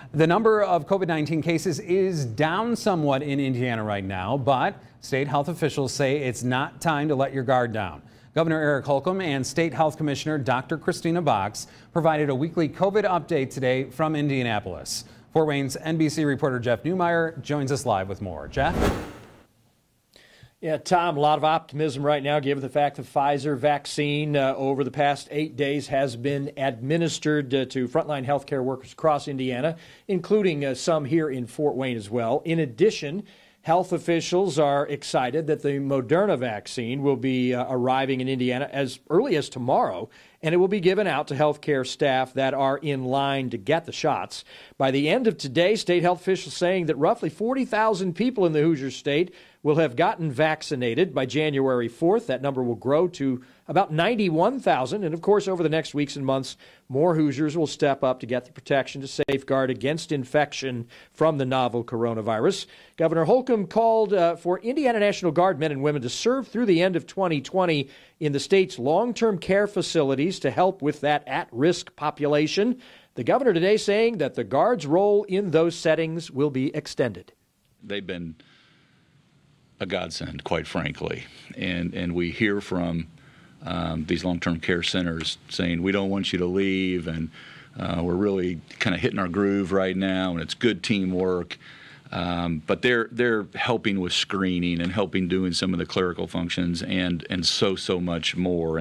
The number of COVID-19 cases is down somewhat in Indiana right now, but state health officials say it's not time to let your guard down. Governor Eric Holcomb and State Health Commissioner Dr. Christina Box provided a weekly COVID update today from Indianapolis. Fort Wayne's NBC reporter Jeff Newmeyer joins us live with more. Jeff? Yeah, Tom, a lot of optimism right now given the fact the Pfizer vaccine over the past 8 days has been administered to frontline healthcare workers across Indiana, including some here in Fort Wayne as well. In addition, health officials are excited that the Moderna vaccine will be arriving in Indiana as early as tomorrow, and it will be given out to healthcare staff that are in line to get the shots. By the end of today, state health officials saying that roughly 40,000 people in the Hoosier state will have gotten vaccinated. By January 4th, that number will grow to about 91,000. And of course, over the next weeks and months, more Hoosiers will step up to get the protection to safeguard against infection from the novel coronavirus. Governor Holcomb called for Indiana National Guard men and women to serve through the end of 2020 in the state's long-term care facilities to help with that at-risk population. The governor today saying that the Guard's role in those settings will be extended. They've been a godsend, quite frankly, and we hear from these long-term care centers saying we don't want you to leave, and we're really kind of hitting our groove right now, and it's good teamwork. But they're helping with screening and helping doing some of the clerical functions and so much more.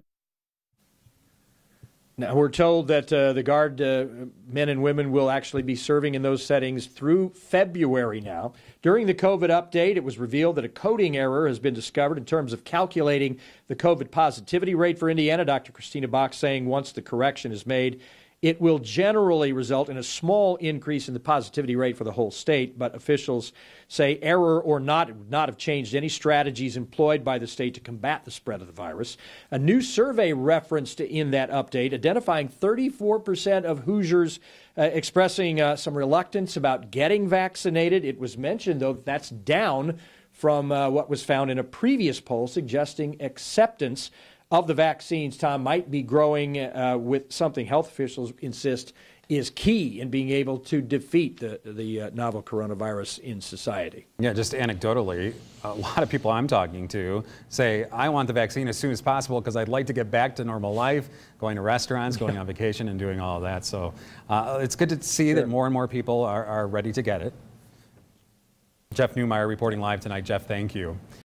Now, we're told that the Guard men and women will actually be serving in those settings through February now. During the COVID update, it was revealed that a coding error has been discovered in terms of calculating the COVID positivity rate for Indiana. Dr. Christina Box saying once the correction is made, it will generally result in a small increase in the positivity rate for the whole state, but officials say error or not, it would not have changed any strategies employed by the state to combat the spread of the virus. A new survey referenced in that update identifying 34% of Hoosiers expressing some reluctance about getting vaccinated. It was mentioned, though, that's down from what was found in a previous poll suggesting acceptance of the vaccines, Tom, might be growing with something health officials insist is key in being able to defeat the novel coronavirus in society. Yeah, just anecdotally, a lot of people I'm talking to say, I want the vaccine as soon as possible because I'd like to get back to normal life, going to restaurants, going on vacation, and doing all of that. So it's good to see that more and more people are ready to get it. Jeff Newmeyer reporting live tonight. Jeff, thank you.